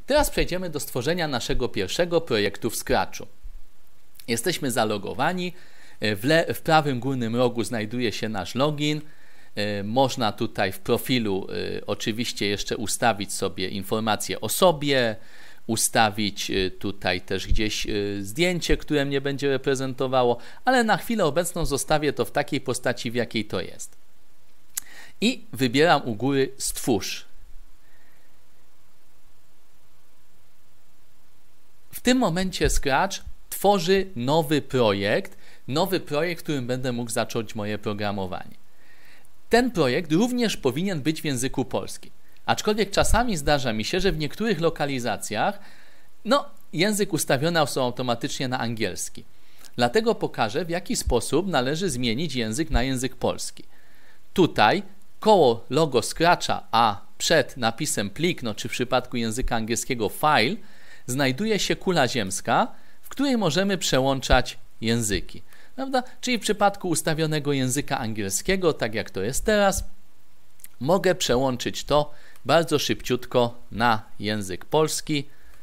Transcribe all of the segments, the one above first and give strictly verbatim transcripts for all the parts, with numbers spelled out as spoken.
Teraz przejdziemy do stworzenia naszego pierwszego projektu w Scratchu. Jesteśmy zalogowani. W, le w prawym górnym rogu znajduje się nasz login. Można tutaj w profilu oczywiście jeszcze ustawić sobie informacje o sobie, ustawić tutaj też gdzieś zdjęcie, które mnie będzie reprezentowało, ale na chwilę obecną zostawię to w takiej postaci, w jakiej to jest. I wybieram u góry Stwórz. W tym momencie Scratch tworzy nowy projekt, nowy projekt, w którym będę mógł zacząć moje programowanie. Ten projekt również powinien być w języku polskim. Aczkolwiek czasami zdarza mi się, że w niektórych lokalizacjach no, język ustawiony są automatycznie na angielski. Dlatego pokażę, w jaki sposób należy zmienić język na język polski. Tutaj koło logo Scratcha, a przed napisem plik, no, czy w przypadku języka angielskiego file, znajduje się kula ziemska, w której możemy przełączać języki. Prawda? Czyli w przypadku ustawionego języka angielskiego, tak jak to jest teraz, mogę przełączyć to bardzo szybciutko na język polski.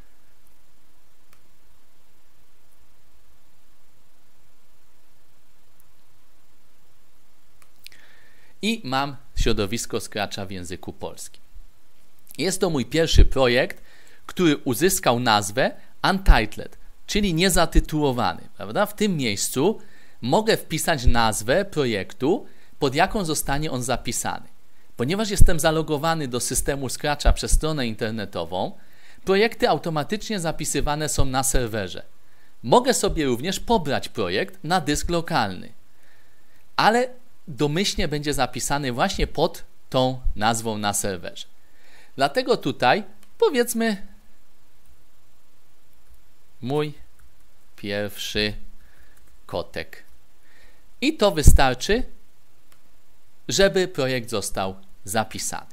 I mam środowisko Scratcha w języku polskim. Jest to mój pierwszy projekt, który uzyskał nazwę Untitled, czyli niezatytułowany. Prawda? W tym miejscu mogę wpisać nazwę projektu, pod jaką zostanie on zapisany. Ponieważ jestem zalogowany do systemu Scratcha przez stronę internetową, projekty automatycznie zapisywane są na serwerze. Mogę sobie również pobrać projekt na dysk lokalny, ale domyślnie będzie zapisany właśnie pod tą nazwą na serwerze. Dlatego tutaj powiedzmy mój pierwszy kotek. I to wystarczy, żeby projekt został zapisany.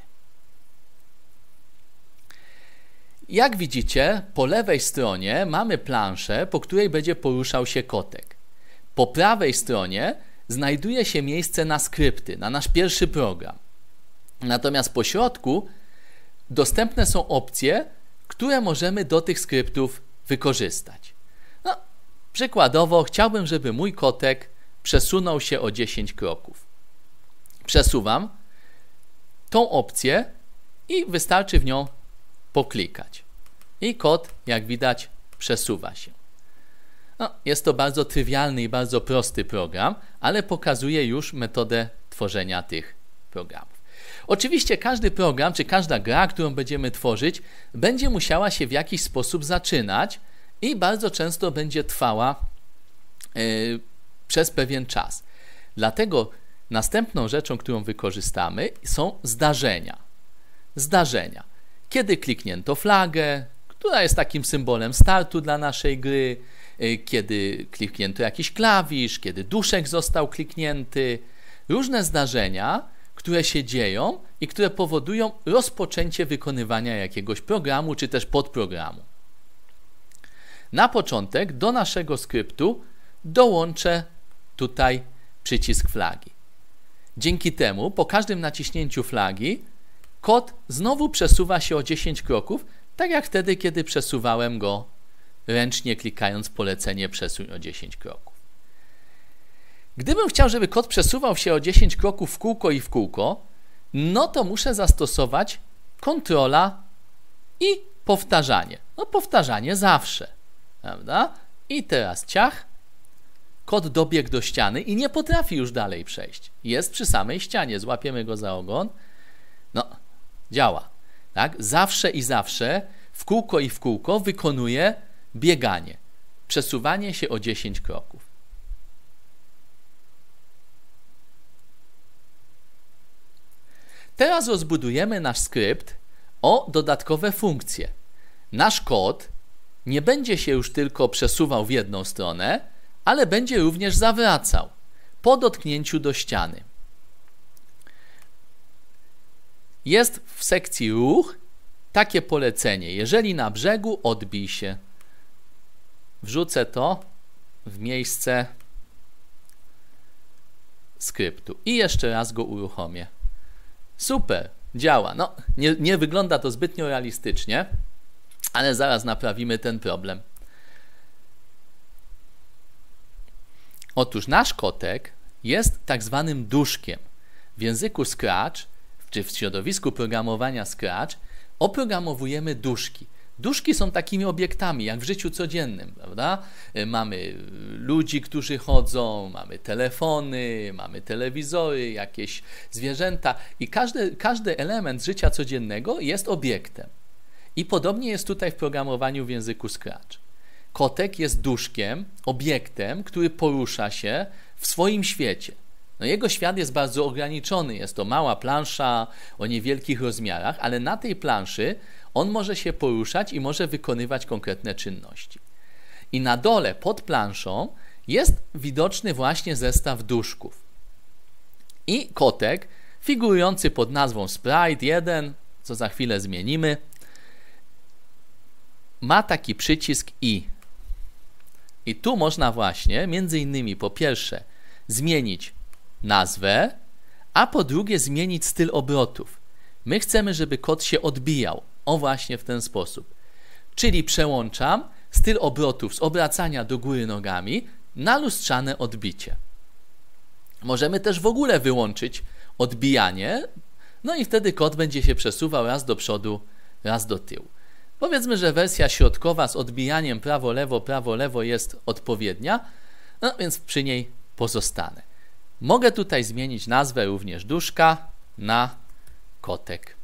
Jak widzicie, po lewej stronie mamy planszę, po której będzie poruszał się kotek. Po prawej stronie znajduje się miejsce na skrypty, na nasz pierwszy program. Natomiast po środku dostępne są opcje, które możemy do tych skryptów wykorzystać. No, przykładowo chciałbym, żeby mój kotek przesunął się o dziesięć kroków. Przesuwam tą opcję i wystarczy w nią poklikać. I kot, jak widać, przesuwa się. No, jest to bardzo trywialny i bardzo prosty program, ale pokazuje już metodę tworzenia tych programów. Oczywiście każdy program, czy każda gra, którą będziemy tworzyć, będzie musiała się w jakiś sposób zaczynać i bardzo często będzie trwała yy, przez pewien czas. Dlatego następną rzeczą, którą wykorzystamy, są zdarzenia. Zdarzenia. Kiedy kliknięto flagę, która jest takim symbolem startu dla naszej gry, kiedy kliknięto jakiś klawisz, kiedy duszek został kliknięty. Różne zdarzenia, które się dzieją i które powodują rozpoczęcie wykonywania jakiegoś programu czy też podprogramu. Na początek do naszego skryptu dołączę tutaj przycisk flagi. Dzięki temu po każdym naciśnięciu flagi kod znowu przesuwa się o dziesięć kroków, tak jak wtedy, kiedy przesuwałem go ręcznie, klikając polecenie przesuń o dziesięć kroków. Gdybym chciał, żeby kod przesuwał się o dziesięć kroków w kółko i w kółko, no to muszę zastosować kontrola i powtarzanie. No powtarzanie zawsze, prawda? I teraz ciach, kod dobiegł do ściany i nie potrafi już dalej przejść. Jest przy samej ścianie, złapiemy go za ogon. No, działa. Tak? Zawsze i zawsze w kółko i w kółko wykonuje bieganie. Przesuwanie się o dziesięć kroków. Teraz rozbudujemy nasz skrypt o dodatkowe funkcje. Nasz kod nie będzie się już tylko przesuwał w jedną stronę, ale będzie również zawracał po dotknięciu do ściany. Jest w sekcji ruch takie polecenie. Jeżeli na brzegu, odbij się. Wrzucę to w miejsce skryptu i jeszcze raz go uruchomię. Super, działa. No, nie, nie wygląda to zbytnio realistycznie, Ale zaraz naprawimy ten problem. Otóż nasz kotek jest tak zwanym duszkiem. W języku Scratch, czy w środowisku programowania Scratch, oprogramowujemy duszki. Duszki są takimi obiektami, jak w życiu codziennym, prawda? Mamy ludzi, którzy chodzą, mamy telefony, mamy telewizory, jakieś zwierzęta i każdy, każdy element życia codziennego jest obiektem. I podobnie jest tutaj w programowaniu w języku Scratch. Kotek jest duszkiem, obiektem, który porusza się w swoim świecie. No jego świat jest bardzo ograniczony, jest to mała plansza o niewielkich rozmiarach, ale na tej planszy on może się poruszać i może wykonywać konkretne czynności. I na dole, pod planszą, jest widoczny właśnie zestaw duszków. I kotek, figurujący pod nazwą Sprite jeden, co za chwilę zmienimy, ma taki przycisk I. I tu można właśnie, między innymi po pierwsze, zmienić nazwę, a po drugie zmienić styl obrotów. My chcemy, żeby kot się odbijał. O właśnie w ten sposób. Czyli przełączam styl obrotów z obracania do góry nogami na lustrzane odbicie. Możemy też w ogóle wyłączyć odbijanie, no i wtedy kot będzie się przesuwał raz do przodu, raz do tyłu. Powiedzmy, że wersja środkowa z odbijaniem prawo-lewo, prawo-lewo jest odpowiednia, no więc przy niej pozostanę. Mogę tutaj zmienić nazwę również duszka na kotek.